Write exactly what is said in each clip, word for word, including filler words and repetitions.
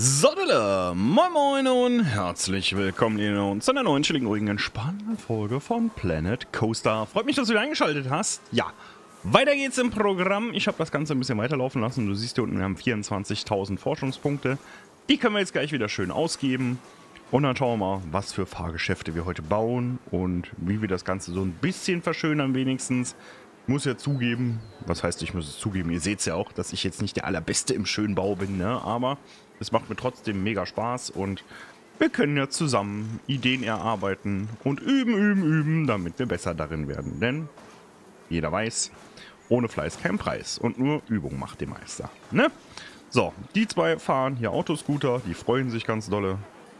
Sodele, moin moin und herzlich willkommen hier zu einer neuen chilligen, ruhigen, entspannenden Folge von Planet Coaster. Freut mich, dass du wieder eingeschaltet hast. Ja, weiter geht's im Programm. Ich habe das Ganze ein bisschen weiterlaufen lassen. Du siehst hier unten, wir haben vierundzwanzigtausend Forschungspunkte. Die können wir jetzt gleich wieder schön ausgeben. Und dann schauen wir mal, was für Fahrgeschäfte wir heute bauen und wie wir das Ganze so ein bisschen verschönern wenigstens. Ich muss ja zugeben, was heißt, ich muss es zugeben, ihr seht es ja auch, dass ich jetzt nicht der Allerbeste im Schönbau bin, ne? Aber es macht mir trotzdem mega Spaß und wir können ja zusammen Ideen erarbeiten und üben, üben, üben, damit wir besser darin werden. Denn jeder weiß, ohne Fleiß kein Preis und nur Übung macht den Meister, ne? So, die zwei fahren hier Autoscooter, die freuen sich ganz dolle.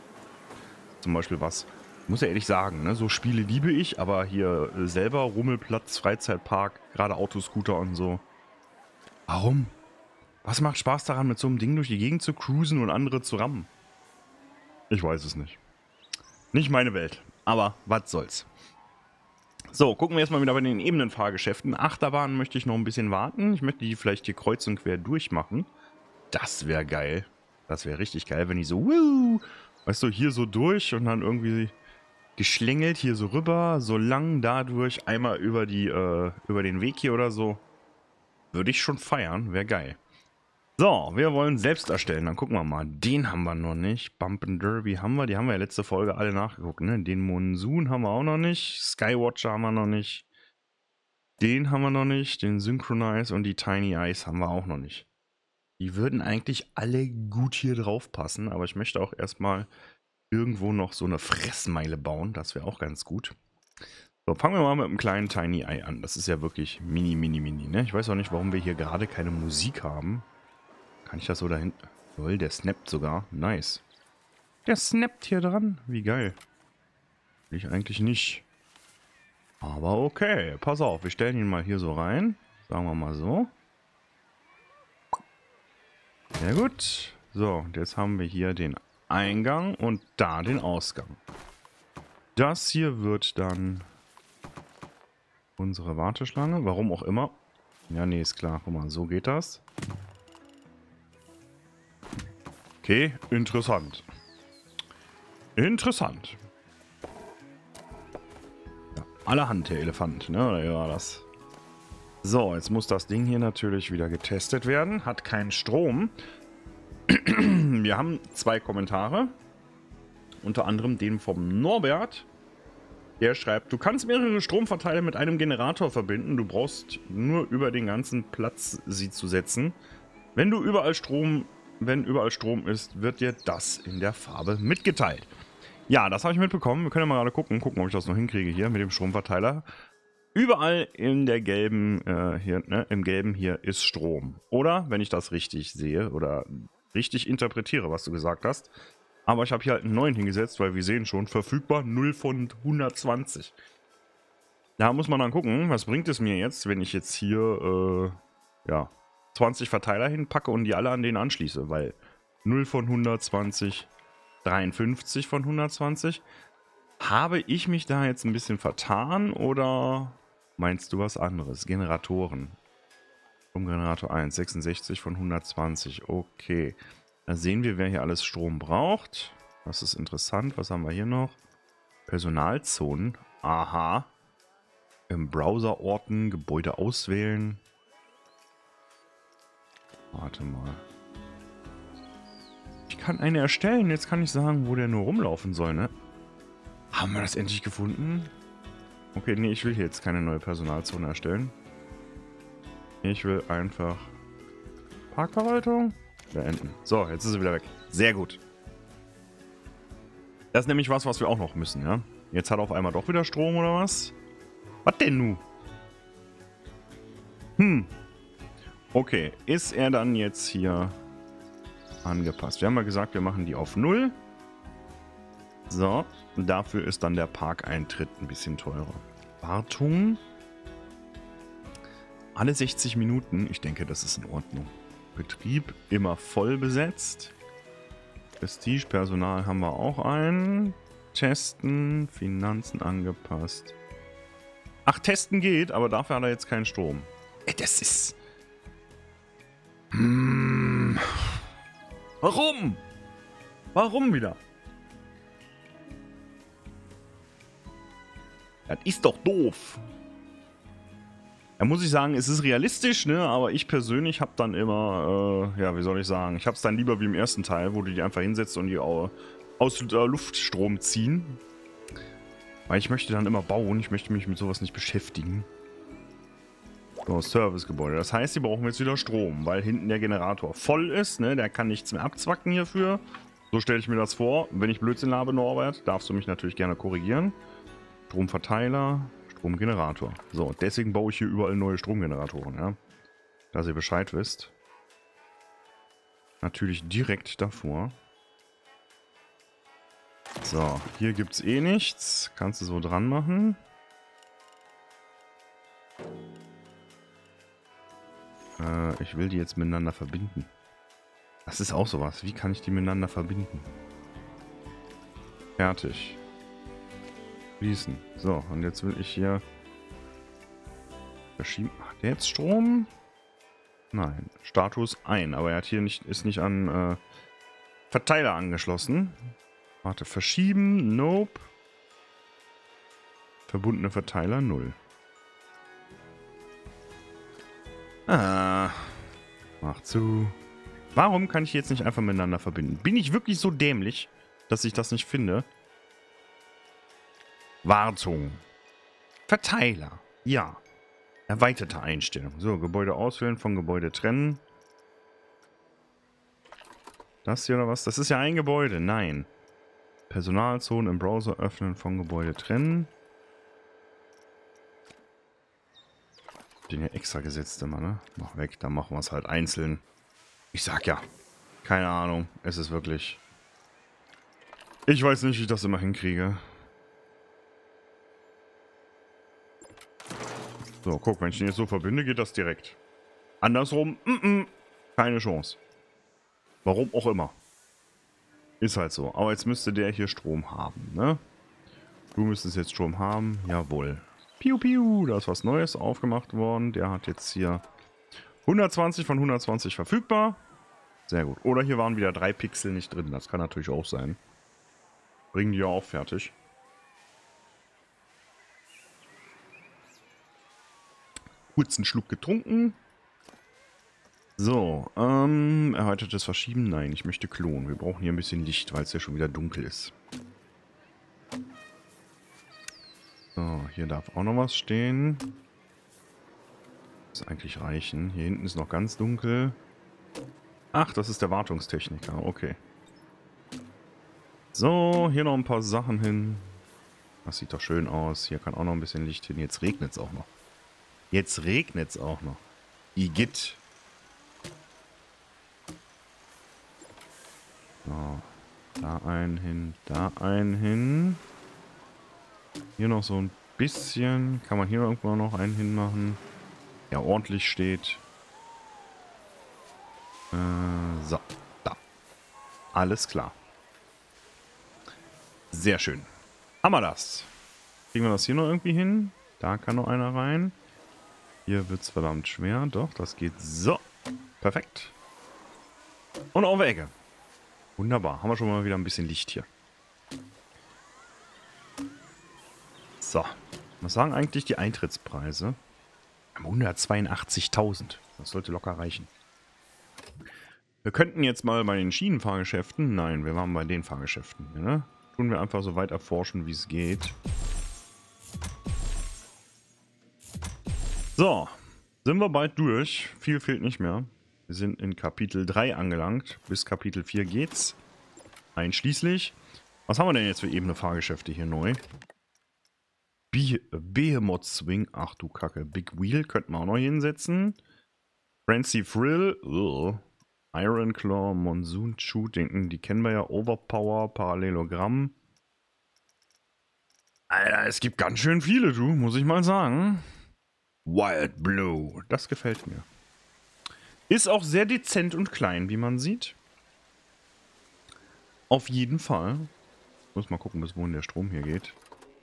Zum Beispiel was. Ich muss ja ehrlich sagen, ne, so Spiele liebe ich, aber hier äh, selber Rummelplatz, Freizeitpark, gerade Autoscooter und so. Warum? Was macht Spaß daran, mit so einem Ding durch die Gegend zu cruisen und andere zu rammen? Ich weiß es nicht. Nicht meine Welt, aber was soll's. So, gucken wir erstmal wieder bei den Ebenenfahrgeschäften. Achterbahnen möchte ich noch ein bisschen warten. Ich möchte die vielleicht hier kreuz und quer durchmachen. Das wäre geil. Das wäre richtig geil, wenn die so, wuh, weißt du, hier so durch und dann irgendwie geschlängelt hier so rüber, so lang dadurch, einmal über die, äh, über den Weg hier oder so. Würde ich schon feiern, wäre geil. So, wir wollen selbst erstellen, dann gucken wir mal. Den haben wir noch nicht. Bump and Derby haben wir, die haben wir ja letzte Folge alle nachgeguckt, ne? Den Monsoon haben wir auch noch nicht, Skywatcher haben wir noch nicht. Den haben wir noch nicht, den Synchronize und die Tiny Ice haben wir auch noch nicht. Die würden eigentlich alle gut hier drauf passen, aber ich möchte auch erstmal irgendwo noch so eine Fressmeile bauen. Das wäre auch ganz gut. So, fangen wir mal mit einem kleinen Tiny Eye an. Das ist ja wirklich mini, mini, mini, ne? Ich weiß auch nicht, warum wir hier gerade keine Musik haben. Kann ich das so dahin... Lol, der snappt sogar. Nice. Der snappt hier dran. Wie geil. Will ich eigentlich nicht. Aber okay. Pass auf, wir stellen ihn mal hier so rein. Sagen wir mal so. Sehr gut. So, und jetzt haben wir hier den Eingang und da den Ausgang. Das hier wird dann unsere Warteschlange. Warum auch immer. Ja, nee, ist klar. Guck mal, so geht das. Okay, interessant. Interessant. Ja, allerhand der Elefant, ne? Oder wie war das? So, jetzt muss das Ding hier natürlich wieder getestet werden. Hat keinen Strom. Wir haben zwei Kommentare. Unter anderem den vom Norbert. Der schreibt, du kannst mehrere Stromverteiler mit einem Generator verbinden. Du brauchst nur über den ganzen Platz sie zu setzen. Wenn du überall Strom, wenn überall Strom ist, wird dir das in der Farbe mitgeteilt. Ja, das habe ich mitbekommen. Wir können ja mal gerade gucken, gucken, ob ich das noch hinkriege hier mit dem Stromverteiler. Überall in der gelben, äh, hier, ne, im gelben hier ist Strom. Oder, wenn ich das richtig sehe oder richtig interpretiere, was du gesagt hast. Aber ich habe hier halt einen neuen hingesetzt, weil wir sehen schon, verfügbar null von hundertzwanzig. Da muss man dann gucken, was bringt es mir jetzt, wenn ich jetzt hier, äh, ja, zwanzig Verteiler hinpacke und die alle an den anschließe. Weil null von hundertzwanzig, dreiundfünfzig von hundertzwanzig. Habe ich mich da jetzt ein bisschen vertan oder meinst du was anderes? Generatoren. Stromgenerator eins, sechsundsechzig von hundertzwanzig. Okay. Da sehen wir, wer hier alles Strom braucht. Das ist interessant. Was haben wir hier noch? Personalzonen. Aha. Im Browser orten, Gebäude auswählen. Warte mal. Ich kann eine erstellen. Jetzt kann ich sagen, wo der nur rumlaufen soll, ne? Haben wir das endlich gefunden? Okay, nee, ich will hier jetzt keine neue Personalzone erstellen. Ich will einfach Parkverwaltung beenden. So, jetzt ist sie wieder weg. Sehr gut. Das ist nämlich was, was wir auch noch müssen, ja? Jetzt hat er auf einmal doch wieder Strom, oder was? Was denn nu? Hm. Okay, ist er dann jetzt hier angepasst? Wir haben ja gesagt, wir machen die auf null. So, dafür ist dann der Parkeintritt ein bisschen teurer. Wartung. Alle sechzig Minuten. Ich denke, das ist in Ordnung. Betrieb immer voll besetzt. Prestige, Personal haben wir auch einen. Testen, Finanzen angepasst. Ach, testen geht, aber dafür hat er jetzt keinen Strom. Ey, das ist... Hm. Warum? Warum wieder? Das ist doch doof. Da muss ich sagen, es ist realistisch, ne? Aber ich persönlich habe dann immer, äh, ja, wie soll ich sagen, ich habe es dann lieber wie im ersten Teil, wo du die einfach hinsetzt und die aus äh, Luftstrom ziehen. Weil ich möchte dann immer bauen, ich möchte mich mit sowas nicht beschäftigen. So, Servicegebäude. Das heißt, die brauchen jetzt wieder Strom, weil hinten der Generator voll ist, ne? Der kann nichts mehr abzwacken hierfür. So stelle ich mir das vor. Wenn ich Blödsinn habe, Norbert, darfst du mich natürlich gerne korrigieren. Stromverteiler, Stromgenerator. So, deswegen baue ich hier überall neue Stromgeneratoren, ja. Dass ihr Bescheid wisst. Natürlich direkt davor. So, hier gibt es eh nichts. Kannst du so dran machen. Äh, ich will die jetzt miteinander verbinden. Das ist auch sowas. Wie kann ich die miteinander verbinden? Fertig. Schließen. So, und jetzt will ich hier verschieben. Hat der jetzt Strom? Nein. Status ein, aber er hat hier nicht, ist nicht an äh, Verteiler angeschlossen. Warte, verschieben. Nope. Verbundene Verteiler null. Ah. Mach zu. Warum kann ich jetzt nicht einfach miteinander verbinden? Bin ich wirklich so dämlich, dass ich das nicht finde? Wartung. Verteiler. Ja. Erweiterte Einstellung. So, Gebäude auswählen, von Gebäude trennen. Das hier oder was? Das ist ja ein Gebäude. Nein. Personalzonen im Browser öffnen, von Gebäude trennen. Den hier extra gesetzt immer, ne? Mach weg, dann machen wir es halt einzeln. Ich sag ja. Keine Ahnung. Es ist wirklich... Ich weiß nicht, wie ich das immer hinkriege. So, guck, wenn ich den jetzt so verbinde, geht das direkt. Andersrum, mm -mm, keine Chance. Warum auch immer. Ist halt so. Aber jetzt müsste der hier Strom haben, ne? Du müsstest jetzt Strom haben. Jawohl. Piu, piu. Da ist was Neues aufgemacht worden. Der hat jetzt hier hundertzwanzig von hundertzwanzig verfügbar. Sehr gut. Oder hier waren wieder drei Pixel nicht drin. Das kann natürlich auch sein. Bringen die ja auch fertig. Kurzen Schluck getrunken. So, ähm, erweitertes Verschieben. Nein, ich möchte klonen. Wir brauchen hier ein bisschen Licht, weil es ja schon wieder dunkel ist. So, hier darf auch noch was stehen. Das eigentlich reichen. Hier hinten ist noch ganz dunkel. Ach, das ist der Wartungstechniker. Okay. So, hier noch ein paar Sachen hin. Das sieht doch schön aus. Hier kann auch noch ein bisschen Licht hin. Jetzt regnet es auch noch. Jetzt regnet es auch noch. Igitt. So, da einen hin, da einen hin. Hier noch so ein bisschen. Kann man hier irgendwo noch einen hinmachen? Ja, ordentlich steht. Äh, so, da. Alles klar. Sehr schön. Haben wir das. Kriegen wir das hier noch irgendwie hin? Da kann noch einer rein. Hier wird es verdammt schwer. Doch, das geht so. Perfekt. Und auf der Ecke. Wunderbar. Haben wir schon mal wieder ein bisschen Licht hier. So. Was sagen eigentlich die Eintrittspreise? hundertzweiundachtzigtausend. Das sollte locker reichen. Wir könnten jetzt mal bei den Schienenfahrgeschäften... Nein, wir waren bei den Fahrgeschäften. Ne? Tun wir einfach so weit erforschen, wie es geht. So. Sind wir bald durch. Viel fehlt nicht mehr. Wir sind in Kapitel drei angelangt. Bis Kapitel vier geht's. Einschließlich. Was haben wir denn jetzt für ebene Fahrgeschäfte hier neu? Be Behemoth Swing. Ach du Kacke. Big Wheel könnten wir auch noch hinsetzen. Frenzy Thrill. Ugh. Iron Claw. Monsoon Shooting. Die kennen wir ja. Overpower. Parallelogramm. Alter, es gibt ganz schön viele, du. Muss ich mal sagen. Wild Blue. Das gefällt mir. Ist auch sehr dezent und klein, wie man sieht. Auf jeden Fall. Muss mal gucken, bis wohin der Strom hier geht.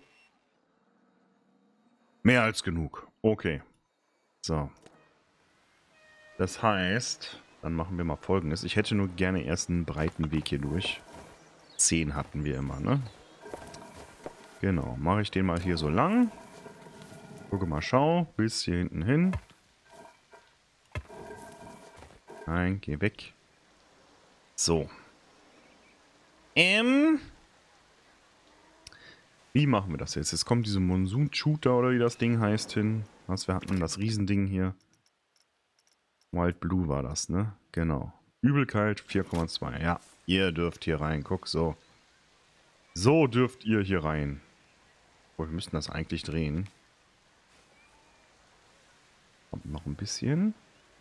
Mehr als genug. Okay. So. Das heißt, dann machen wir mal Folgendes. Ich hätte nur gerne erst einen breiten Weg hier durch. zehn hatten wir immer, ne? Genau, mache ich den mal hier so lang. Gucke mal, schau, bis hier hinten hin. Nein, geh weg. So. Ähm. Wie machen wir das jetzt? Jetzt kommt diese Monsoon-Shooter oder wie das Ding heißt hin. Was, wir hatten das Riesending hier. Wild Blue war das, ne? Genau. Übelkeit vier Komma zwei. Ja, ihr dürft hier rein. Guck, so. So dürft ihr hier rein. Oh, wir müssten das eigentlich drehen. Kommt noch ein bisschen.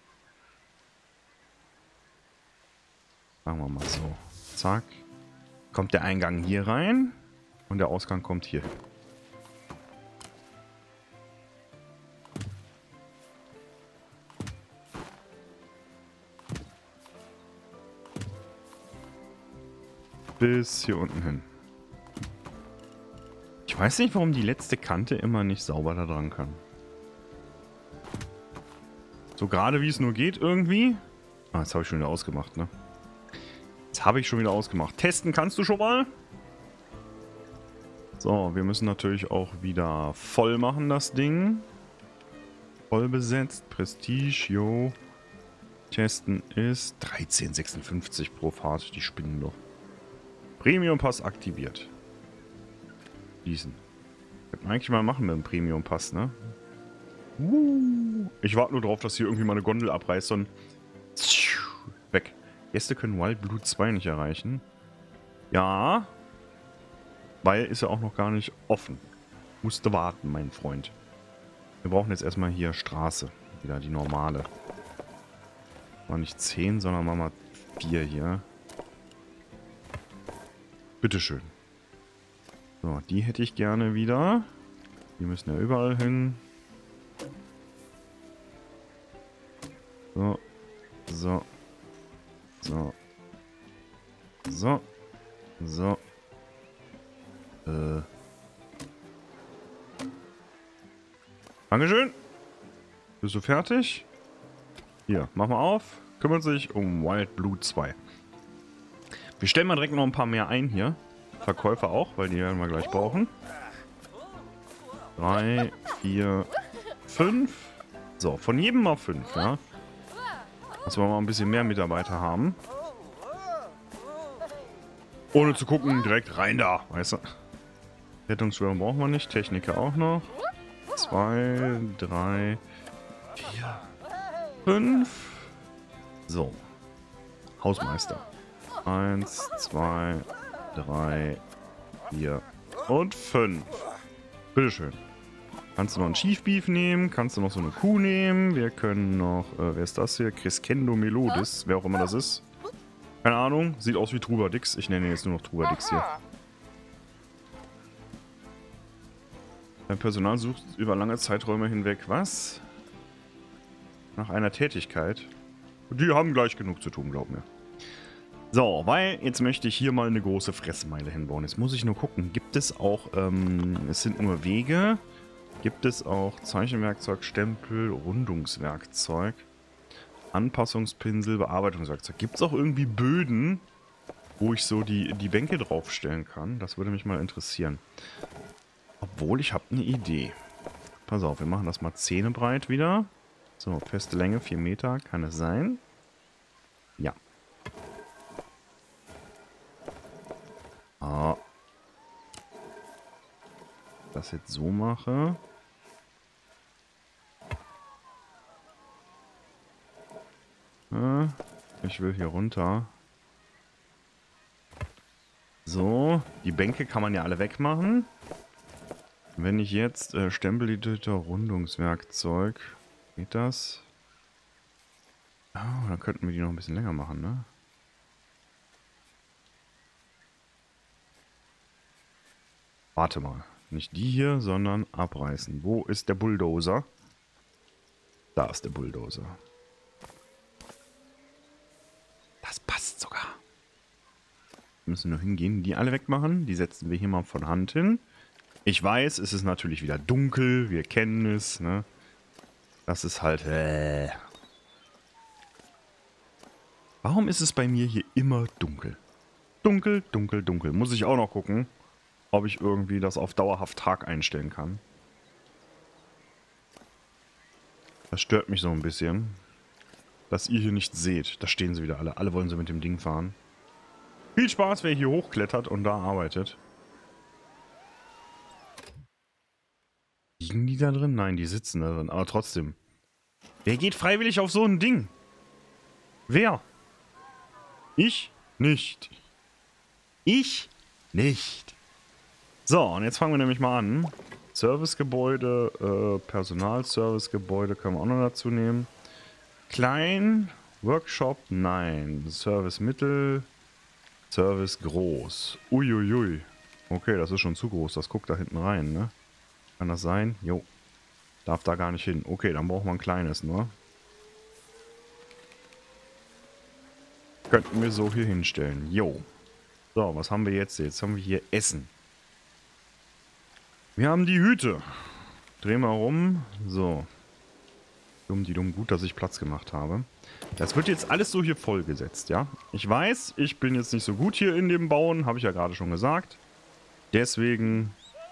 Machen wir mal so. Zack. Kommt der Eingang hier rein. Und der Ausgang kommt hier. Bis hier unten hin. Ich weiß nicht, warum die letzte Kante immer nicht sauber da dran kann. So gerade wie es nur geht irgendwie. Ah, jetzt habe ich schon wieder ausgemacht, ne? Jetzt habe ich schon wieder ausgemacht. Testen kannst du schon mal? So, wir müssen natürlich auch wieder voll machen, das Ding. Voll besetzt. Prestige, jo. Testen ist dreizehn Komma sechsundfünfzig pro Fahrt. Die spinnen doch. Premium Pass aktiviert. Schließen. Könnte man eigentlich mal machen mit dem Premium Pass, ne? Uh, ich warte nur drauf, dass hier irgendwie mal eine Gondel abreißt und weg. Gäste können Wild Blue zwei nicht erreichen. Ja. Weil ist ja auch noch gar nicht offen. Musste warten, mein Freund. Wir brauchen jetzt erstmal hier Straße. Wieder die normale. Mal nicht zehn, sondern machen wir vier hier. Bitteschön. So, die hätte ich gerne wieder. Die müssen ja überall hin. So. So. So. So. So. Äh. Dankeschön. Bist du fertig? Hier, mach mal auf. Kümmert sich um Wild Blue zwei. Wir stellen mal direkt noch ein paar mehr ein hier. Verkäufer auch, weil die werden wir gleich brauchen. Drei, vier, fünf. So, von jedem mal fünf, ja. Dass wir mal ein bisschen mehr Mitarbeiter haben. Ohne zu gucken, direkt rein da, weißt du. Rettungsschwimmer brauchen wir nicht. Techniker auch noch. Zwei, drei, vier, fünf. So. Hausmeister. Eins, zwei, drei, vier und fünf. Bitteschön. Kannst du noch einen Chief Beef nehmen? Kannst du noch so eine Kuh nehmen? Wir können noch, äh, wer ist das hier? Crescendo Melodis, wer auch immer das ist. Keine Ahnung, sieht aus wie Trubadix. Ich nenne ihn jetzt nur noch Trubadix hier. Dein Personal sucht über lange Zeiträume hinweg was? Nach einer Tätigkeit. Die haben gleich genug zu tun, glaub mir. So, weil jetzt möchte ich hier mal eine große Fressmeile hinbauen. Jetzt muss ich nur gucken, gibt es auch, ähm, es sind nur Wege, gibt es auch Zeichenwerkzeug, Stempel, Rundungswerkzeug, Anpassungspinsel, Bearbeitungswerkzeug. Gibt es auch irgendwie Böden, wo ich so die, die Bänke draufstellen kann? Das würde mich mal interessieren. Obwohl, ich habe eine Idee. Pass auf, wir machen das mal zähnebreit wieder. So, feste Länge, vier Meter, kann es sein? Ja. Ah. Das jetzt so mache. Ich will hier runter. So, die Bänke kann man ja alle wegmachen. Wenn ich jetzt äh, Stempeleditor, Rundungswerkzeug, geht das? Oh, dann könnten wir die noch ein bisschen länger machen, ne? Warte mal, nicht die hier, sondern abreißen. Wo ist der Bulldozer? Da ist der Bulldozer. Das passt sogar. Wir müssen nur hingehen, die alle wegmachen. Die setzen wir hier mal von Hand hin. Ich weiß, es ist natürlich wieder dunkel. Wir kennen es, ne? Das ist halt... Äh. Warum ist es bei mir hier immer dunkel? Dunkel, dunkel, dunkel. Muss ich auch noch gucken, ob ich irgendwie das auf dauerhaft Tag einstellen kann. Das stört mich so ein bisschen. Dass ihr hier nicht seht. Da stehen sie wieder alle. Alle wollen sie mit dem Ding fahren. Viel Spaß, wer hier hochklettert und da arbeitet. Liegen die da drin? Nein, die sitzen da drin. Aber trotzdem. Wer geht freiwillig auf so ein Ding? Wer? Ich? Nicht. Ich? Nicht. So, und jetzt fangen wir nämlich mal an. Servicegebäude, äh, Personalservicegebäude können wir auch noch dazu nehmen. Klein, Workshop, nein. Service mittel, Service groß. Uiuiui. Okay, das ist schon zu groß. Das guckt da hinten rein, ne? Kann das sein? Jo. Darf da gar nicht hin. Okay, dann braucht man ein kleines nur. Könnten wir so hier hinstellen. Jo. So, was haben wir jetzt? Jetzt haben wir hier Essen. Wir haben die Hüte. Drehen wir rum. So. Dumm, die dumm. Gut, dass ich Platz gemacht habe. Das wird jetzt alles so hier vollgesetzt, ja? Ich weiß, ich bin jetzt nicht so gut hier in dem Bauen. Habe ich ja gerade schon gesagt. Deswegen...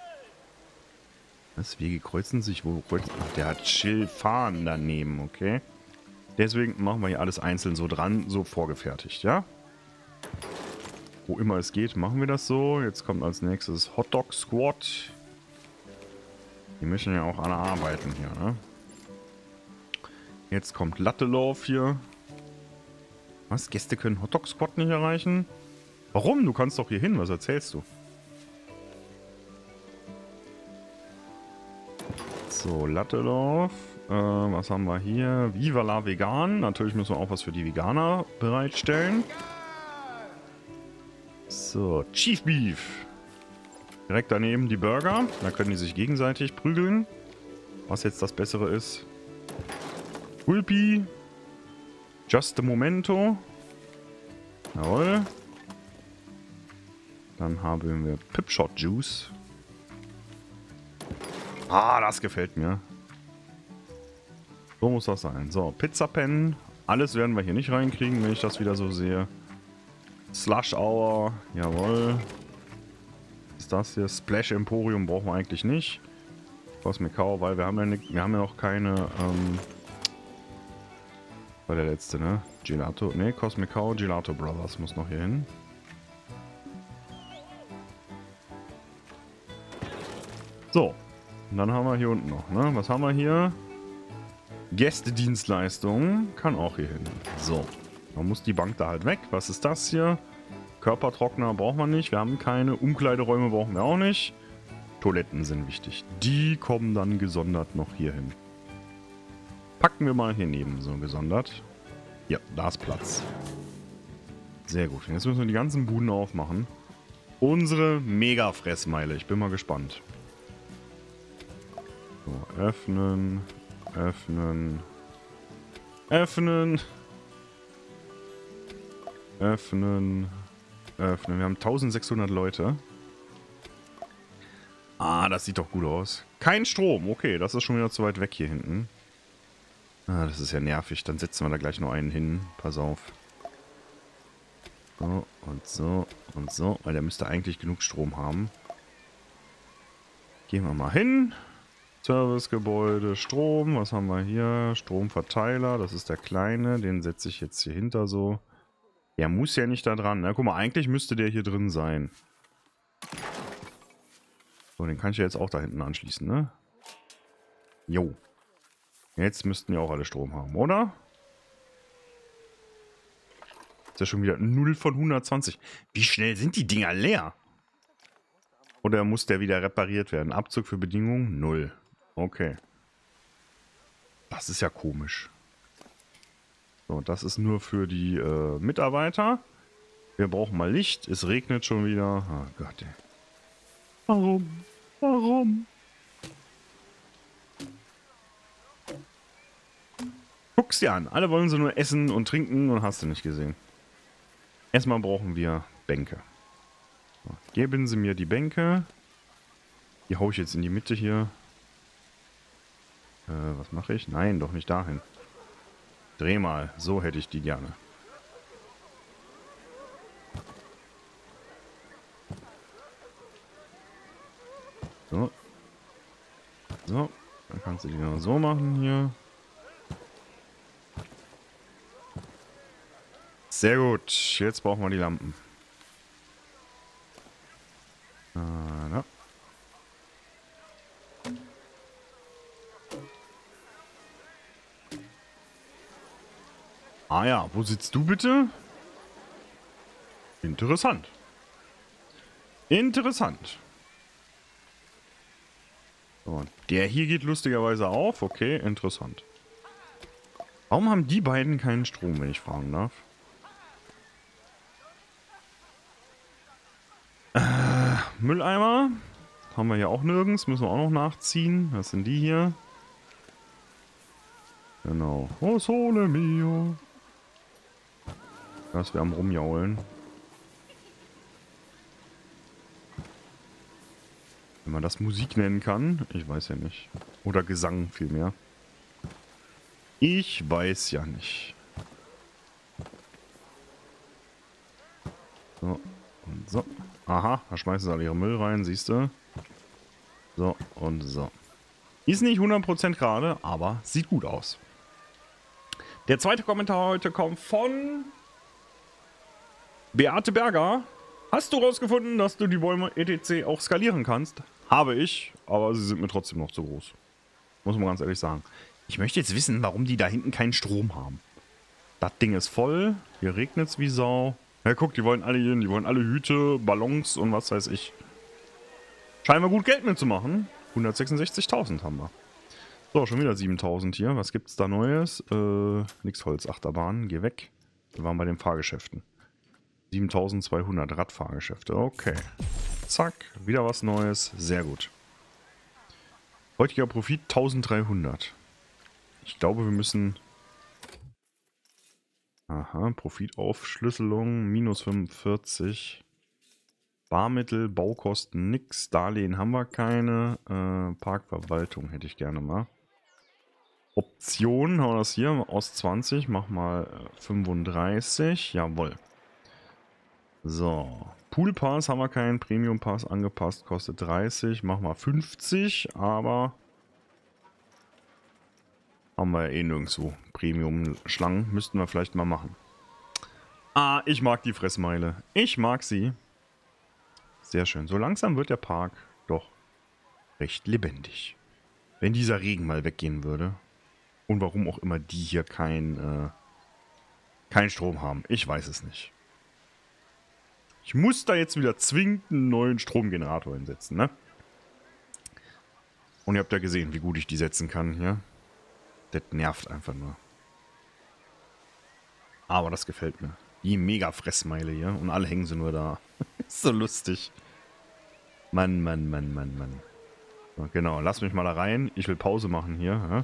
Das Wege kreuzen sich. Wo kreuzen... Ach, der hat Schildfahren daneben, okay? Deswegen machen wir hier alles einzeln so dran, so vorgefertigt, ja? Wo immer es geht, machen wir das so. Jetzt kommt als nächstes Hotdog Squad. Die müssen ja auch alle arbeiten hier, ne? Jetzt kommt Lattelauf hier. Was? Gäste können Hotdog Squad nicht erreichen? Warum? Du kannst doch hier hin. Was erzählst du? So, Lattelauf. Äh, was haben wir hier? Viva la Vegan. Natürlich müssen wir auch was für die Veganer bereitstellen. So, Chief Beef. Direkt daneben die Burger. Da können die sich gegenseitig prügeln. Was jetzt das Bessere ist. Gulpi. Just a Momento. Jawohl. Dann haben wir Pipshot Juice. Ah, das gefällt mir. So muss das sein. So, Pizza Pen. Alles werden wir hier nicht reinkriegen, wenn ich das wieder so sehe. Slush Hour. Jawohl. Was ist das hier? Splash Emporium brauchen wir eigentlich nicht. Cosmic Cow, weil wir haben ja, nicht, wir haben ja noch keine... Ähm, war der letzte, ne? Gelato. Ne, Cosmic Cow, Gelato Brothers muss noch hier hin. So. Und dann haben wir hier unten noch, ne? Was haben wir hier? Gästedienstleistung. Kann auch hier hin. So. Dann muss die Bank da halt weg. Was ist das hier? Körpertrockner braucht man nicht. Wir haben keine. Umkleideräume brauchen wir auch nicht. Toiletten sind wichtig. Die kommen dann gesondert noch hier hin. Packen wir mal hier neben so gesondert. Ja, da ist Platz. Sehr gut. Jetzt müssen wir die ganzen Buden aufmachen. Unsere Mega-Fressmeile. Ich bin mal gespannt. So, öffnen. Öffnen. Öffnen. Öffnen. Öffnen. Wir haben eintausendsechshundert Leute. Ah, das sieht doch gut aus. Kein Strom. Okay, das ist schon wieder zu weit weg hier hinten. Ah, das ist ja nervig. Dann setzen wir da gleich noch einen hin. Pass auf. So und so und so. Weil der müsste eigentlich genug Strom haben. Gehen wir mal hin. Servicegebäude, Strom. Was haben wir hier? Stromverteiler. Das ist der kleine. Den setze ich jetzt hier hinter so. Der muss ja nicht da dran. Ne? Guck mal, eigentlich müsste der hier drin sein. So, den kann ich ja jetzt auch da hinten anschließen, ne? Jo. Jetzt müssten wir auch alle Strom haben, oder? Ist ja schon wieder null von hundertzwanzig. Wie schnell sind die Dinger leer? Oder muss der wieder repariert werden? Abzug für Bedingungen? Null. Okay. Das ist ja komisch. So, das ist nur für die äh, Mitarbeiter. Wir brauchen mal Licht. Es regnet schon wieder. Oh Gott, ey. Warum? Warum? Guck's dir an. Alle wollen sie nur essen und trinken und hast du nicht gesehen. Erstmal brauchen wir Bänke. So, geben Sie mir die Bänke. Die hau ich jetzt in die Mitte hier. Äh, was mache ich? Nein, doch nicht dahin. Dreh mal. So hätte ich die gerne. So. So. Dann kannst du die noch so machen hier. Sehr gut. Jetzt brauchen wir die Lampen. Ah, da. Ah ja, wo sitzt du bitte? Interessant. Interessant. So, der hier geht lustigerweise auf. Okay, interessant. Warum haben die beiden keinen Strom, wenn ich fragen darf? Äh, Mülleimer. Haben wir hier auch nirgends. Müssen wir auch noch nachziehen. Was sind die hier? Genau. Oh, Sole Mio. Das wir am Rumjaulen. Wenn man das Musik nennen kann. Ich weiß ja nicht. Oder Gesang vielmehr. Ich weiß ja nicht. So. Und so. Aha. Da schmeißen sie alle ihren Müll rein. Siehst du? So. Und so. Ist nicht hundert Prozent gerade, aber sieht gut aus. Der zweite Kommentar heute kommt von Beate Berger. Hast du rausgefunden, dass du die Bäume et cetera auch skalieren kannst? Habe ich, aber sie sind mir trotzdem noch zu groß. Muss man ganz ehrlich sagen. Ich möchte jetzt wissen, warum die da hinten keinen Strom haben. Das Ding ist voll. Hier regnet es wie Sau. Ja, guck, die wollen alle hier, die wollen alle Hüte, Ballons und was weiß ich. Scheinen wir gut Geld mitzumachen. hundertsechsundsechzigtausend haben wir. So, schon wieder siebentausend hier. Was gibt's da Neues? Äh, nix Holzachterbahn. Geh weg. Wir waren bei den Fahrgeschäften. siebentausendzweihundert Radfahrgeschäfte. Okay. Zack. Wieder was Neues. Sehr gut. Heutiger Profit eintausenddreihundert. Ich glaube, wir müssen... Aha. Profitaufschlüsselung. Minus fünfundvierzig. Barmittel, Baukosten nix. Darlehen haben wir keine. Äh, Parkverwaltung hätte ich gerne mal. Optionen haben wir das hier aus zwanzig. Mach mal fünfunddreißig. Jawohl. So. Pool Pass haben wir keinen. Premium Pass angepasst. Kostet dreißig. Mach mal fünfzig. Aber haben wir ja eh nirgendwo. Premium Schlangen müssten wir vielleicht mal machen. Ah, ich mag die Fressmeile. Ich mag sie. Sehr schön. So langsam wird der Park doch recht lebendig. Wenn dieser Regen mal weggehen würde. Und warum auch immer die hier kein, äh, kein Strom haben. Ich weiß es nicht. Ich muss da jetzt wieder zwingend einen neuen Stromgenerator hinsetzen, ne? Und ihr habt ja gesehen, wie gut ich die setzen kann hier. Das nervt einfach nur. Aber das gefällt mir. Die Mega-Fressmeile hier. Und alle hängen sie nur da. Ist so lustig. Mann, Mann, Mann, Mann, Mann. So, genau, lass mich mal da rein. Ich will Pause machen hier. Ja?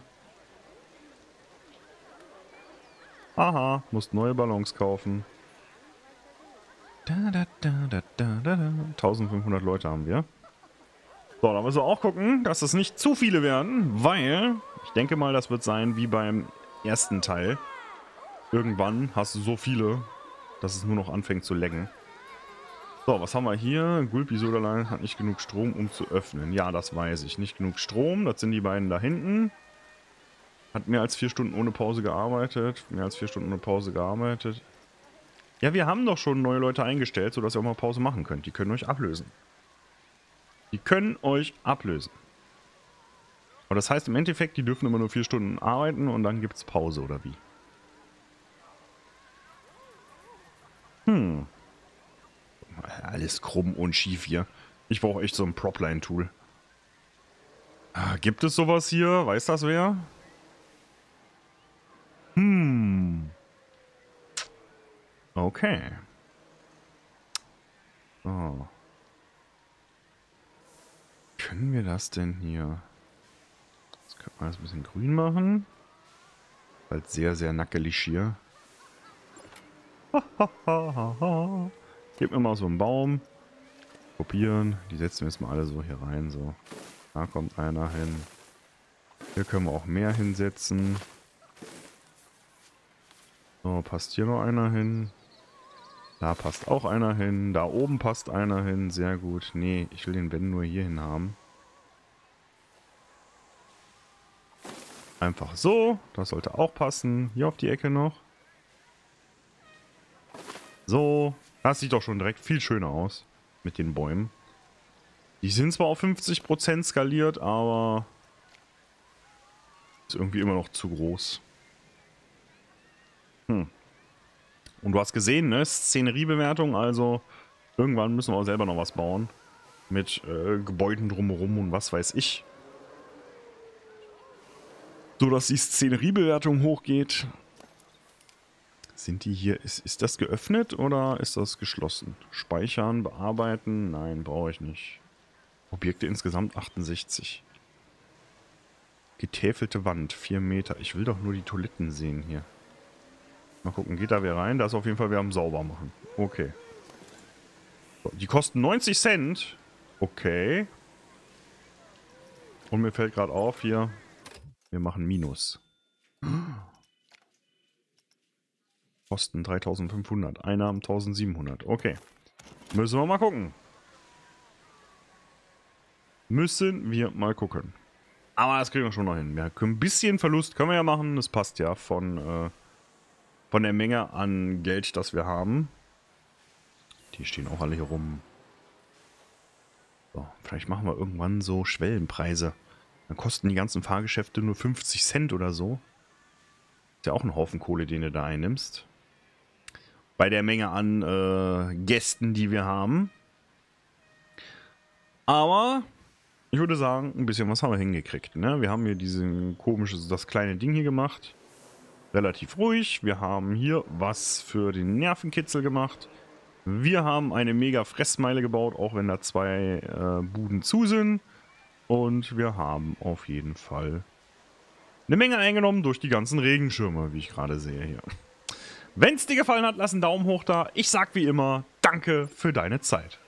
Aha, musst neue Ballons kaufen. Da, da, da, da, da, da. eintausendfünfhundert Leute haben wir. So, da müssen wir auch gucken, dass es nicht zu viele werden, weil ich denke mal, das wird sein wie beim ersten Teil. Irgendwann hast du so viele, dass es nur noch anfängt zu laggen. So, was haben wir hier? Gulpi Sodaline hat nicht genug Strom, um zu öffnen. Ja, das weiß ich. Nicht genug Strom, das sind die beiden da hinten. Hat mehr als vier Stunden ohne Pause gearbeitet. Mehr als vier Stunden ohne Pause gearbeitet. Ja, wir haben doch schon neue Leute eingestellt, sodass ihr auch mal Pause machen könnt. Die können euch ablösen. Die können euch ablösen. Aber das heißt im Endeffekt, die dürfen immer nur vier Stunden arbeiten und dann gibt es Pause, oder wie? Hm. Alles krumm und schief hier. Ich brauche echt so ein Propline-Tool. Ah, gibt es sowas hier? Weiß das wer? Hm. Okay. So. Können wir das denn hier? Das könnte man das ein bisschen grün machen. Halt sehr, sehr nackelig hier. Gib mir mal so einen Baum. Kopieren. Die setzen wir jetzt mal alle so hier rein. So. Da kommt einer hin. Hier können wir auch mehr hinsetzen. So, passt hier noch einer hin. Da passt auch einer hin. Da oben passt einer hin. Sehr gut. Nee, ich will den Ben nur hier hin haben. Einfach so. Das sollte auch passen. Hier auf die Ecke noch. So. Das sieht doch schon direkt viel schöner aus. Mit den Bäumen. Die sind zwar auf fünfzig Prozent skaliert, aber ist irgendwie immer noch zu groß. Hm. Und du hast gesehen, ne? Szeneriebewertung, also irgendwann müssen wir auch selber noch was bauen. Mit äh, Gebäuden drumherum und was weiß ich. So dass die Szeneriebewertung hochgeht. Sind die hier, ist, ist das geöffnet oder ist das geschlossen? Speichern, bearbeiten? Nein, brauche ich nicht. Objekte insgesamt achtundsechzig. Getäfelte Wand, vier Meter. Ich will doch nur die Toiletten sehen hier. Mal gucken, geht da wer rein? Da ist auf jeden Fall wer am sauber machen. Okay. So, die kosten neunzig Cent. Okay. Und mir fällt gerade auf hier, wir machen Minus. Kosten dreitausendfünfhundert. Einnahmen eintausendsiebenhundert. Okay. Müssen wir mal gucken. Müssen wir mal gucken. Aber das kriegen wir schon noch hin. Ja, ein bisschen Verlust können wir ja machen. Das passt ja von, äh, von der Menge an Geld, das wir haben. Die stehen auch alle hier rum. So, vielleicht machen wir irgendwann so Schwellenpreise. Dann kosten die ganzen Fahrgeschäfte nur fünfzig Cent oder so. Ist ja auch ein Haufen Kohle, den du da einnimmst. Bei der Menge an äh, Gästen, die wir haben. Aber ich würde sagen, ein bisschen was haben wir hingekriegt. Ne? Wir haben hier diesen komisches, das kleine Ding hier gemacht. Relativ ruhig. Wir haben hier was für den Nervenkitzel gemacht. Wir haben eine mega Fressmeile gebaut, auch wenn da zwei äh, Buden zu sind. Und wir haben auf jeden Fall eine Menge eingenommen durch die ganzen Regenschirme, wie ich gerade sehe hier. Wenn es dir gefallen hat, lass einen Daumen hoch da. Ich sag wie immer, danke für deine Zeit.